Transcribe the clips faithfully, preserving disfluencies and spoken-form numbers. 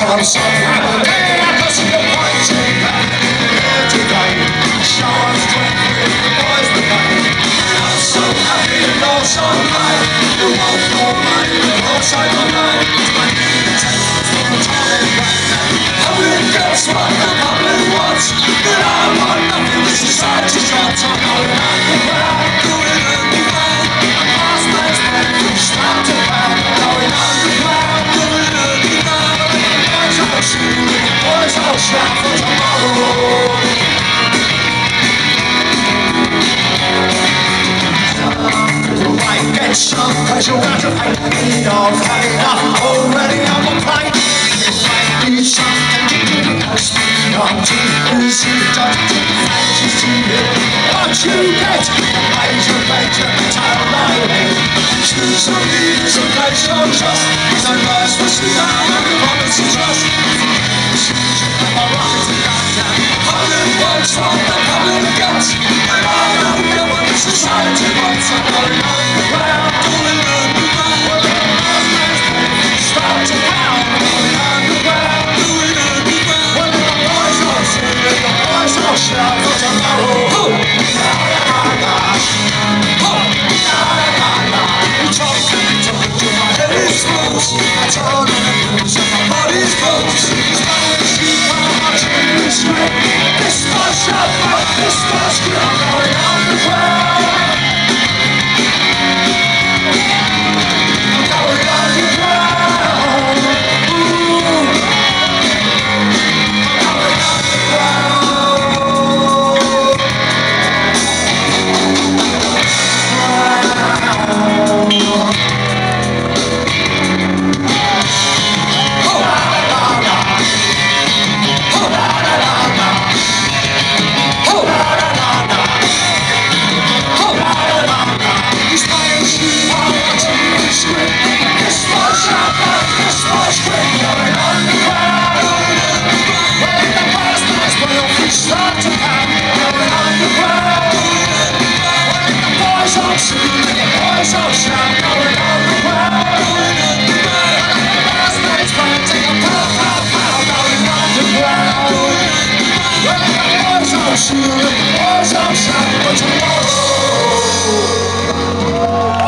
I'm so happy, I can see the point in here today. Show us strength with the boys brigade. I'm so happy and all so high. You want more money and outside my mind. My invitations from the time back then. Public girls want the public wants, but I want nothing with society's got. I'm going underground, doing underground. I'm past man's man from start to back. Going underground, doing underground. Boys all sing, boys all shout for tomorrow. Get some, cause you want to fight me off. Had enough already on the plate. It might be something to do with speed on to lose you don't fancy see it. What you get, major, major, town lining. Choose your leaders and place your trust. So first was the down and the promise and trust. Choose your power, rockets and downtown. Public wants from the public guts. And I know you want the society wants. I'm going underground.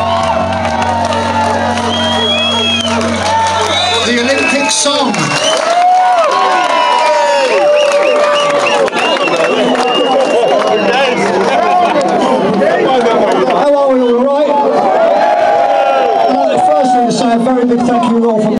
The Olympic song.